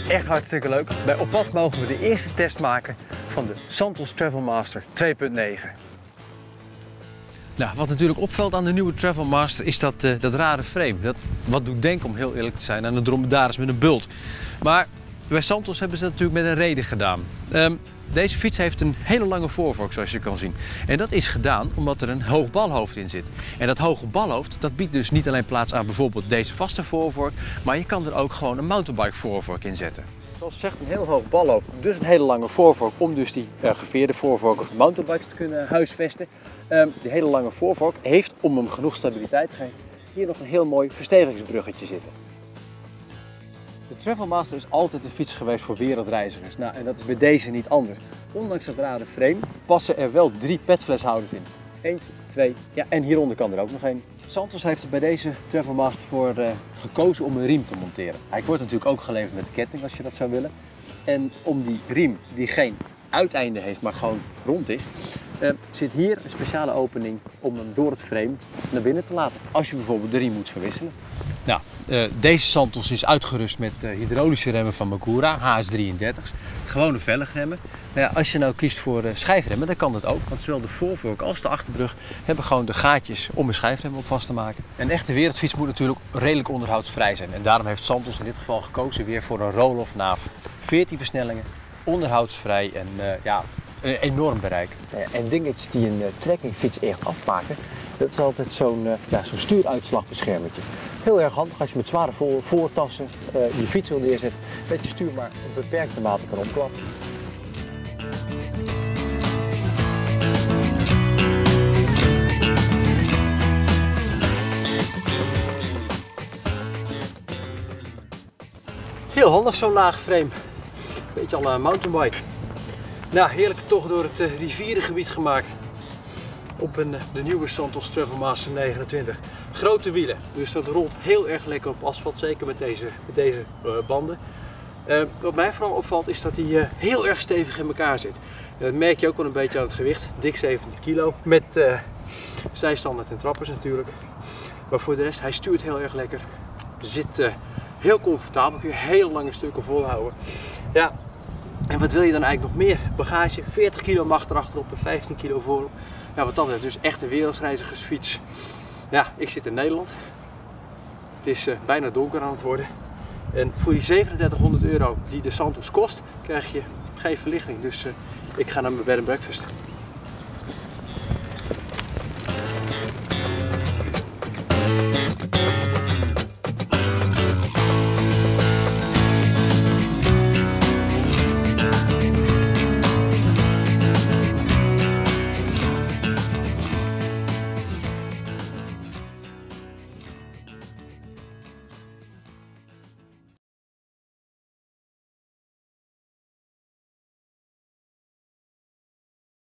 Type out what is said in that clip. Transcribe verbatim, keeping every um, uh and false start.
echt hartstikke leuk. Bij Op Pad mogen we de eerste test maken van de Santos Travelmaster twee punt negen. Nou, wat natuurlijk opvalt aan de nieuwe Travelmaster is dat, uh, dat rare frame. Dat, wat doet denken, om heel eerlijk te zijn, aan een dromedaris met een bult. Maar bij Santos hebben ze dat natuurlijk met een reden gedaan. Um, Deze fiets heeft een hele lange voorvork, zoals je kan zien. En dat is gedaan omdat er een hoog balhoofd in zit. En dat hoge balhoofd dat biedt dus niet alleen plaats aan bijvoorbeeld deze vaste voorvork, maar je kan er ook gewoon een mountainbike voorvork in zetten. Zoals zegt, een heel hoog balhoofd, dus een hele lange voorvork om dus die uh, geveerde voorvorken van mountainbikes te kunnen huisvesten. Um, die hele lange voorvork heeft, om hem genoeg stabiliteit te geven, hier nog een heel mooi verstevigingsbruggetje zitten. De Travelmaster is altijd een fiets geweest voor wereldreizigers. Nou, en dat is bij deze niet anders. Ondanks dat rare frame passen er wel drie petfleshouders in. Eentje, twee, ja, en hieronder kan er ook nog één. Santos heeft er bij deze Travelmaster voor uh, gekozen om een riem te monteren. Hij wordt natuurlijk ook geleverd met de ketting als je dat zou willen. En om die riem, die geen uiteinde heeft, maar gewoon rond is, uh, zit hier een speciale opening om hem door het frame naar binnen te laten. Als je bijvoorbeeld de riem moet verwisselen. Nou, uh, deze Santos is uitgerust met uh, hydraulische remmen van Makura, H S drieëndertig. Gewone velgremmen. Nou ja, als je nou kiest voor uh, schijfremmen, dan kan dat ook. Want zowel de voorvork als de achterbrug hebben gewoon de gaatjes om een schijfrem op vast te maken. Een echte wereldfiets moet natuurlijk redelijk onderhoudsvrij zijn. En daarom heeft Santos in dit geval gekozen weer voor een roll-off naaf. veertien versnellingen, onderhoudsvrij en uh, ja, een enorm bereik. En dingetjes die een uh, trekkingfiets echt afmaken, dat is altijd zo'n uh, ja, zo'n stuuruitslagbeschermertje. Heel erg handig als je met zware vo voortassen uh, je fiets wil neerzetten, dat je stuur maar in beperkte mate kan opklappen. Heel handig zo'n laag frame. Beetje al een mountainbike. Nou, heerlijke tocht door het uh, rivierengebied gemaakt. Op een, de nieuwe Santos Travelmaster negenentwintig. Grote wielen, dus dat rolt heel erg lekker op asfalt, zeker met deze, met deze uh, banden. Uh, wat mij vooral opvalt is dat hij uh, heel erg stevig in elkaar zit. En dat merk je ook wel een beetje aan het gewicht, dik zeventig kilo. Met uh, zijstandaard en trappers natuurlijk. Maar voor de rest, hij stuurt heel erg lekker. Zit uh, heel comfortabel, kun je heel lange stukken volhouden. Ja, en wat wil je dan eigenlijk nog meer? Bagage, veertig kilo mag erachterop en vijftien kilo voorop. Ja, wat dat betreft dus echt een wereldreizigersfiets. Ja, ik zit in Nederland. Het is uh, bijna donker aan het worden. En voor die zevenendertighonderd euro die de Santos kost, krijg je geen verlichting. Dus uh, ik ga naar mijn bed and breakfast.